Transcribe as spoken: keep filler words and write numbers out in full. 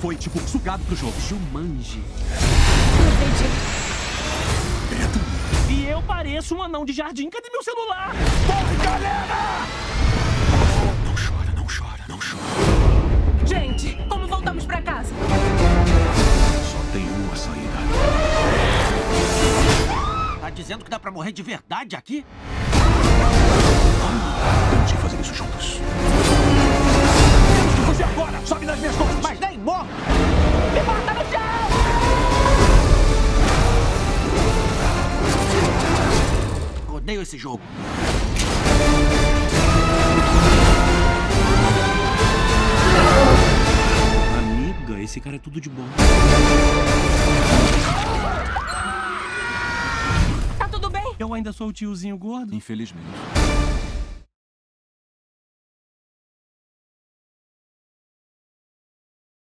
foi, tipo, sugado pro jogo. Jumanji. Não acredito. Beta? E eu pareço um anão de jardim. Cadê meu celular? Corre, galera! Não chora, não chora, não chora. Gente, como voltamos pra casa? Só tem uma saída. Tá dizendo que dá pra morrer de verdade aqui? Temos que fazer isso juntos. Temos que fugir agora! Sobe nas minhas costas! Mas nem morro! Me bota no chão! Odeio esse jogo. Amiga, esse cara é tudo de bom. Tá tudo bem? Eu ainda sou o tiozinho gordo. Infelizmente.